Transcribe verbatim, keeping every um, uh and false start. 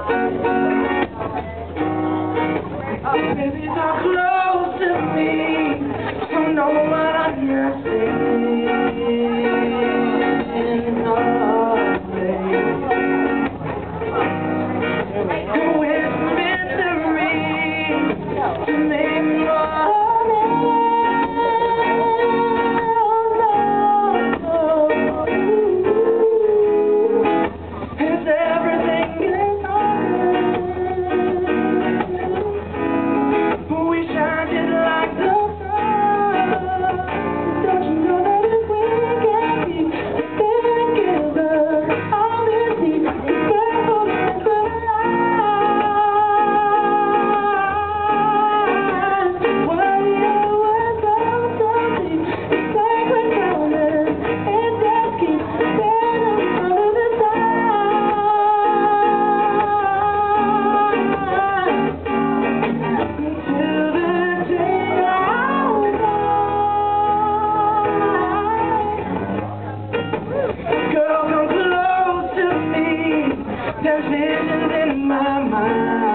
Baby, so close to me, so know what I'm not saying. Oh, baby. Oh, it's mystery to make me more. It's everything is we shine just like the sun. Don't you know that if we can be together, all this needs is purple and light. What we are was so, so deep. It's like we're drowning. It just keeps spinning under the sun. Girl, come close to me. There's visions in my mind.